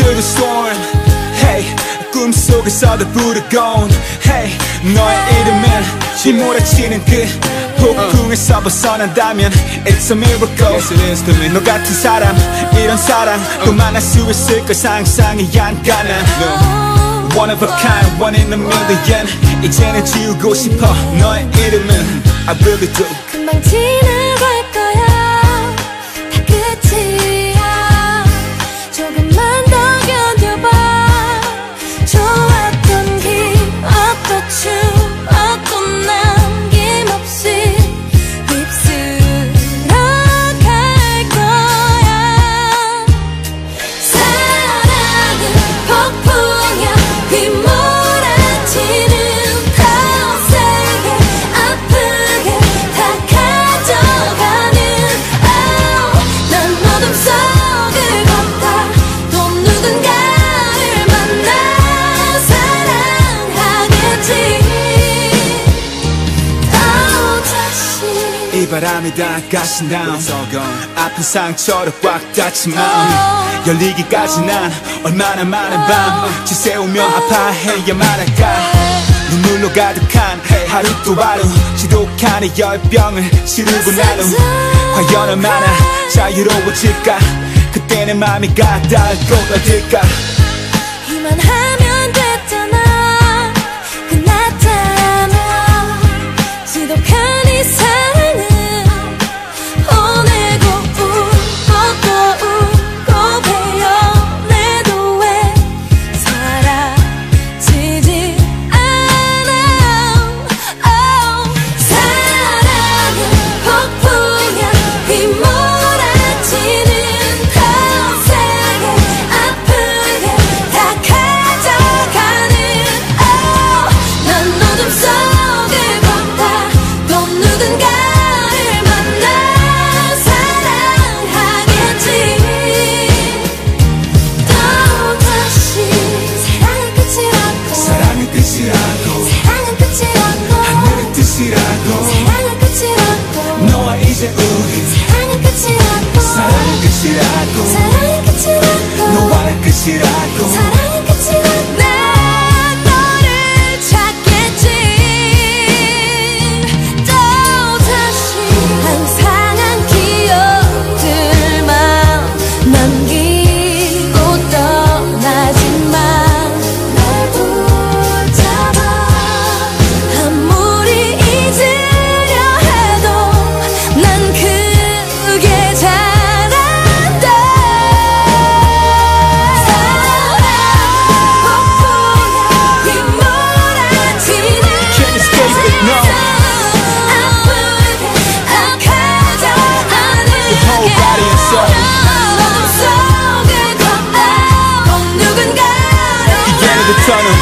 to the storm. Hey, 꿈속에서도 부르곤 Hey, 너의 이름은 휘몰아치는 그 폭풍에서 벗어난다면 It's a miracle. Yes, it is to me. 너 같은 사람, 이런 사랑 또 만날 수 있을까 상상이 안 가나. No. One of a kind, one in a million. 이제는 지우고 싶어 너의 이름은 I really do. 금방 지나갈 거야. 다 끝이야. 조금만 더 견뎌봐. 좋았던 기억도 추억도 남김없이 휩쓸어 갈 거야. 사랑은 폭풍이야. 휘몰아치는 더 세게 아프게 다 가져가는 난 어둠 속을 걷다 또 누군가를 만나 사랑하겠지. 또 다시 이 바람이 다 가신 다음 아픈 상처로 꽉 닫힌 마음 열리기까지 난 얼마나 많은 밤 지새우며 아파해야만 할까. 눈물로 가득한 하루 또 하루 지독한 이 열병을 치르고 난 후 과연 얼마나 자유로워질까. 그때 내 맘이 가다고 어딜까. 이만하면 됐잖아. 끝났잖아. 지독한 이 사랑은 오늘고 울고 또 울고 베어내도 왜 사라지지 않아. 사랑은 폭풍이야. 휘몰아치는 더 세게 아프게 다 가져가는 난 어둠 속을 걷다 또 누군가를 만나 사랑하겠지. 또 다시 사랑은 끝이라고. 사랑은 끝이라고. 사랑은 끝이라고. 하늘의 뜻이라고. 사랑은 끝이라고. 너와 이제 우리 사랑은 끝이라고. 사랑은 끝이라고. 사랑은 끝이라고. 너와의 끝이라고. 사랑은 끝이라고. 난 너를 찾겠지. 또 다시 항상한 기억들만 남기고 떠나지만 날 붙잡아. 아무리 잊으려 해도 난 그게 잘 안돼. 사랑 폭풍이 휘몰아치는 Can't escape it, no. 아프게 가져가는 whole body and soul. 어둠 속을 걷다 또 누군가를 Again of the tunnel.